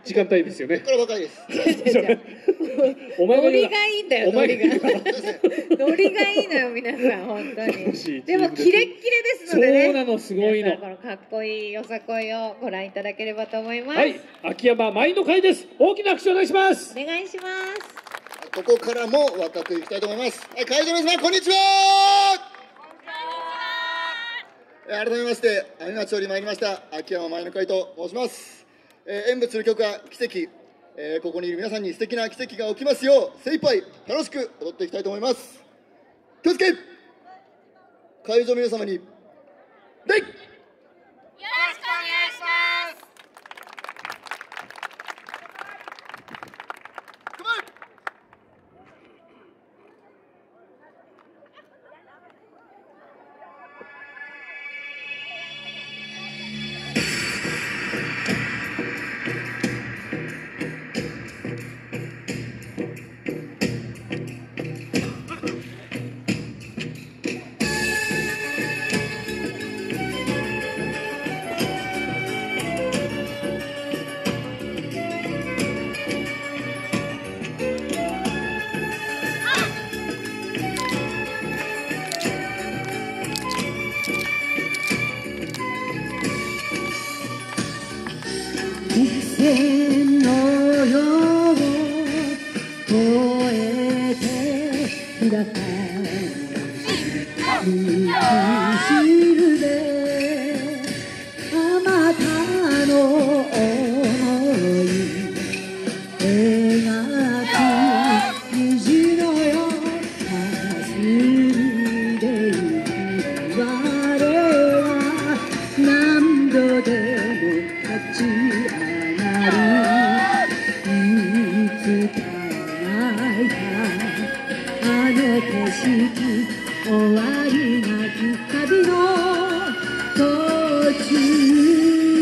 時間帯ですよね。 これ若いです。 お前ノリがいいんだよ、ノリが。 そうですね。 ノリがいいのよ、皆さん、本当楽しいに。でも、キレッキレですのでね。 そうなの、すごいの。 皆さんこのかっこいいよさこいをご覧いただければと思います。 はい、秋山舞の会です。大きな拍手お願いします。 お願いします。 ここからも若くいきたいと思います。はい、会場の皆さん、こんにちは。改めまして、阿見町より参りました秋山舞の会と申します。演舞する曲は奇跡。ここにいる皆さんに素敵な奇跡が起きますよう精一杯楽しく踊っていきたいと思います。気をつけ。会場の皆様に礼。 天の世を越えて開かれ道しるべあまたの想い描く虹のよ霞でいく我は何度でも立ち上がるいつか泣いたあの景色終わりなき旅の途中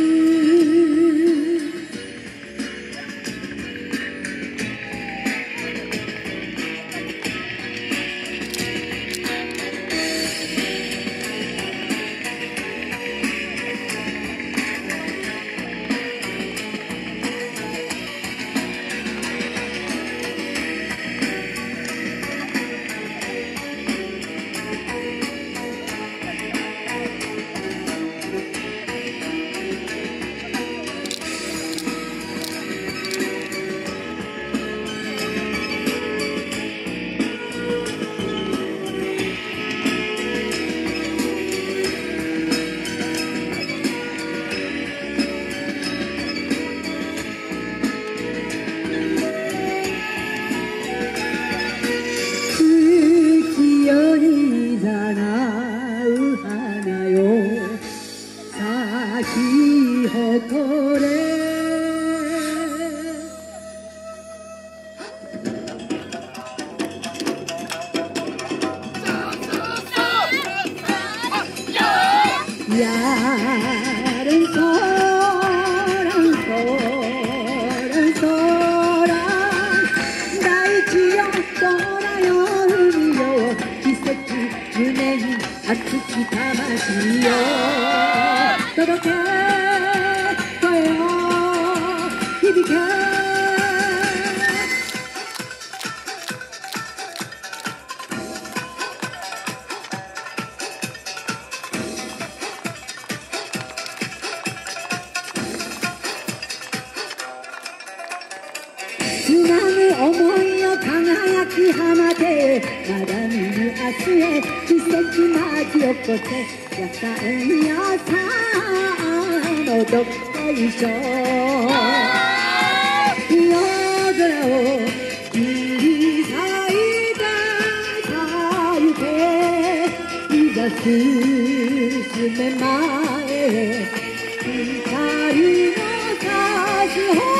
夢に熱き魂を届け声を響けつなぐ思いを輝き放てまだ見ぬ明日へ奇跡巻き起こせ野菜に朝のどっこいしょ夜空を切り裂いて咲いていざ進め前へ光の差す方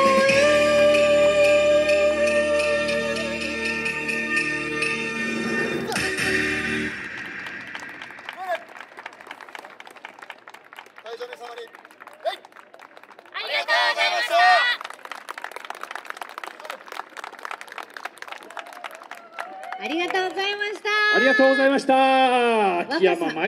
会場の皆様にありがとうございました。 ありがとうございました。 ありがとうございました。秋山舞